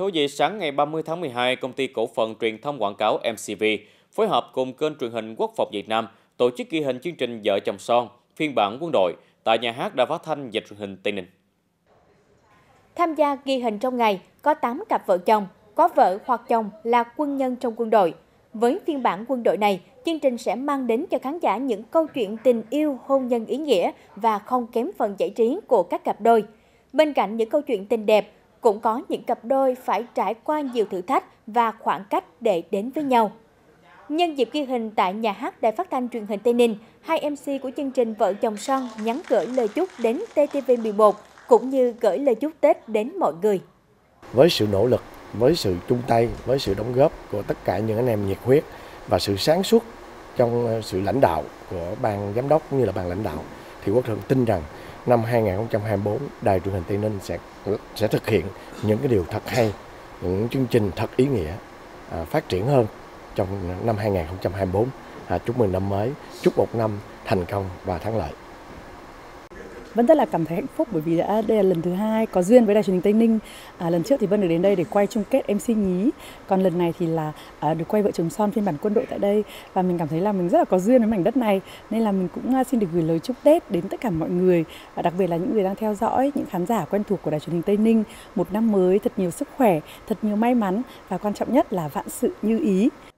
Thưa quý vị, sáng ngày 30 tháng 12, công ty cổ phần truyền thông quảng cáo MCV phối hợp cùng kênh truyền hình Quốc phòng Việt Nam tổ chức ghi hình chương trình Vợ chồng son phiên bản quân đội tại nhà hát Đài Phát thanh và Truyền hình Tây Ninh. Tham gia ghi hình trong ngày có 8 cặp vợ chồng, có vợ hoặc chồng là quân nhân trong quân đội. Với phiên bản quân đội này, chương trình sẽ mang đến cho khán giả những câu chuyện tình yêu, hôn nhân ý nghĩa và không kém phần giải trí của các cặp đôi. Bên cạnh những câu chuyện tình đẹp, cũng có những cặp đôi phải trải qua nhiều thử thách và khoảng cách để đến với nhau. Nhân dịp ghi hình tại nhà hát Đài Phát thanh Truyền hình Tây Ninh, hai MC của chương trình Vợ chồng son nhắn gửi lời chúc đến TTV11 cũng như gửi lời chúc Tết đến mọi người. Với sự nỗ lực, với sự chung tay, với sự đóng góp của tất cả những anh em nhiệt huyết và sự sáng suốt trong sự lãnh đạo của ban giám đốc cũng như là ban lãnh đạo, thì Quốc Thuận tin rằng năm 2024 Đài Truyền hình Tây Ninh sẽ thực hiện những cái điều thật hay, những chương trình thật ý nghĩa, phát triển hơn trong năm 2024. Chúc mừng năm mới, chúc một năm thành công và thắng lợi. Vân rất là cảm thấy hạnh phúc bởi vì đây là lần thứ 2 có duyên với Đài Truyền hình Tây Ninh. Lần trước thì Vân được đến đây để quay chung kết MC nhí, còn lần này thì là được quay Vợ chồng son phiên bản quân đội tại đây, và mình cảm thấy là mình rất là có duyên với mảnh đất này, nên là mình cũng xin được gửi lời chúc Tết đến tất cả mọi người, đặc biệt là những người đang theo dõi, những khán giả quen thuộc của Đài Truyền hình Tây Ninh. Một năm mới thật nhiều sức khỏe, thật nhiều may mắn và quan trọng nhất là vạn sự như ý.